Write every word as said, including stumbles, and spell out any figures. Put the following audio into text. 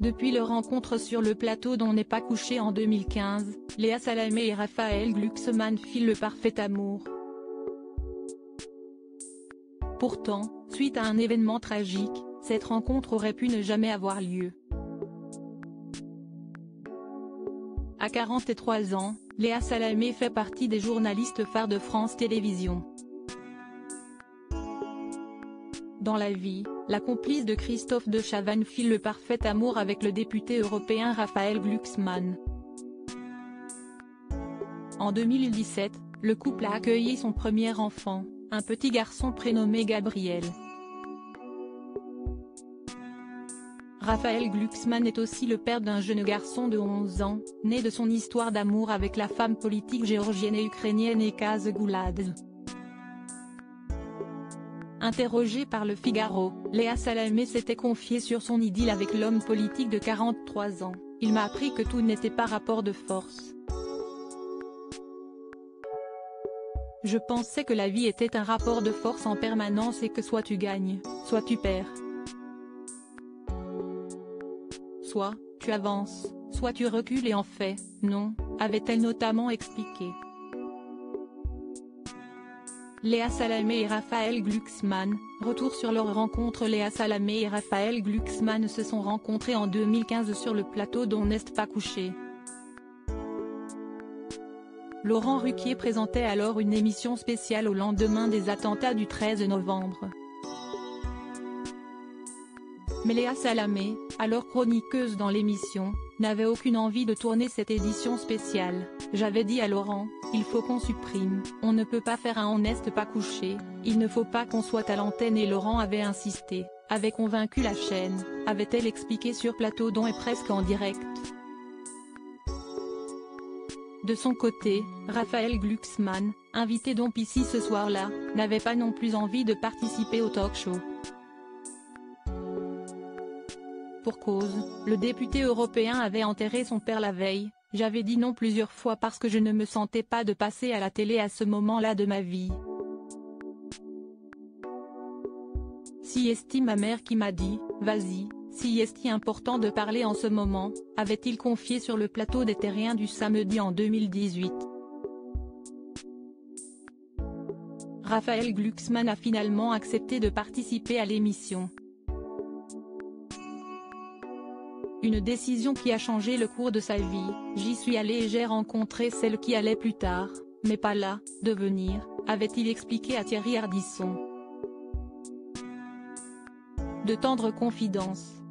Depuis leur rencontre sur le plateau d'On n'est pas couché en deux mille quinze, Léa Salamé et Raphaël Glucksmann filent le parfait amour. Pourtant, suite à un événement tragique, cette rencontre aurait pu ne jamais avoir lieu. À quarante-trois ans, Léa Salamé fait partie des journalistes phares de France Télévisions. Dans la vie, la complice de Christophe de Chavannes file le parfait amour avec le député européen Raphaël Glucksmann. En deux mille dix-sept, le couple a accueilli son premier enfant, un petit garçon prénommé Gabriel. Raphaël Glucksmann est aussi le père d'un jeune garçon de onze ans, né de son histoire d'amour avec la femme politique géorgienne et ukrainienne Ekaz Gouladze. Interrogée par Le Figaro, Léa Salamé s'était confiée sur son idylle avec l'homme politique de quarante-trois ans. « Il m'a appris que tout n'était pas rapport de force. Je pensais que la vie était un rapport de force en permanence et que soit tu gagnes, soit tu perds. Soit, tu avances, soit tu recules et en fait, non », avait-elle notamment expliqué. Léa Salamé et Raphaël Glucksmann, retour sur leur rencontre. Léa Salamé et Raphaël Glucksmann se sont rencontrés en deux mille quinze sur le plateau d'On n'est pas couché. Laurent Ruquier présentait alors une émission spéciale au lendemain des attentats du treize novembre. Mais Léa Salamé, alors chroniqueuse dans l'émission, n'avait aucune envie de tourner cette édition spéciale. « J'avais dit à Laurent, il faut qu'on supprime, on ne peut pas faire un On n'est pas couché, il ne faut pas qu'on soit à l'antenne et Laurent avait insisté, avait convaincu la chaîne », avait-elle expliqué sur plateau d'On et presque en direct. De son côté, Raphaël Glucksmann, invité d'On P C ce soir-là, n'avait pas non plus envie de participer au talk-show. Pour cause, le député européen avait enterré son père la veille. « J'avais dit non plusieurs fois parce que je ne me sentais pas de passer à la télé à ce moment-là de ma vie. Si est-il ma mère qui m'a dit, vas-y, si est-il important de parler en ce moment », avait-il confié sur le plateau des Terriens du samedi en deux mille dix-huit. Raphaël Glucksmann a finalement accepté de participer à l'émission. Une décision qui a changé le cours de sa vie. « J'y suis allé et j'ai rencontré celle qui allait plus tard, mais pas là, devenir », avait-il expliqué à Thierry Ardisson. De tendres confidences.